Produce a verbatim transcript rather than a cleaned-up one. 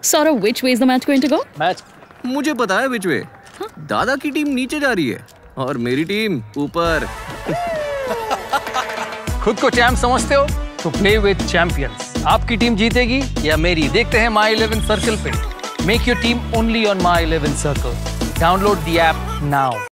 Saurav, which way is the match going to go? Match मुझे पता है विच वे। दादा की टीम नीचे जा रही है और मेरी टीम ऊपर। खुद को चैंप समझते हो तो प्ले विद चैंपियंस। आपकी टीम जीतेगी या मेरी, देखते हैं माई इलेवन सर्कल पे। Make your team only on my eleven circle. Download the app now.